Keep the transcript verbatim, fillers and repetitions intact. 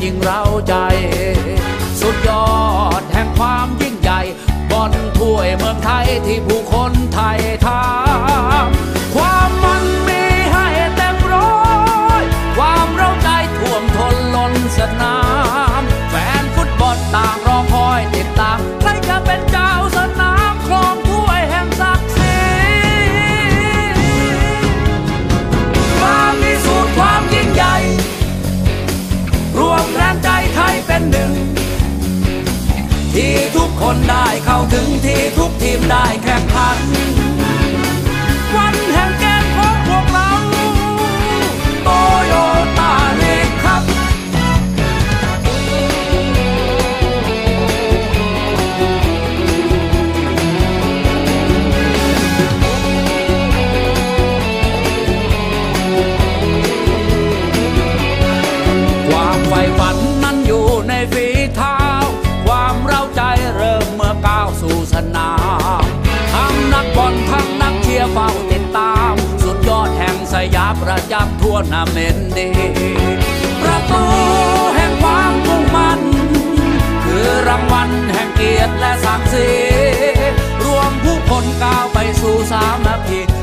ยิ่งเร้าใจสุดยอดแห่งความยิ่งใหญ่บอลถ้วยเมืองไทยที่ผู้คนไทยทามความมันมีให้เต็มร้อยความเร้าใจท่วมท้นล้นสนามแฟนฟุตบอลต่างรอคอยติดตามใครจะเป็นเจ้าสนามครองถ้วยแห่งศักดิ์ศรีมาพิสูจน์ความยิ่งใหญ่รวมแรงใจไทยเป็นหนึ่งที่ทุกคนได้เข้าถึงที่ทุกทีมได้แข่งขันวันแห่งเกมของพวกเราโตโยต้าลีกครับความใฝ่ฝันนั้นอยู่ในฝีเท้าความเร้าใจเริ่มเมื่อก้าวสู่สนามทั้งนักบอลทั้งนักเชียร์เฝ้าติดตามสุดยอดแห่งสยามประจักษ์ทั่วนาเมนดีประตูแห่งความมุ่งมั่นคือรางวัลแห่งเกียรติและศักดิ์ศรีรวมผู้คนก้าวไปสู่สามัคคี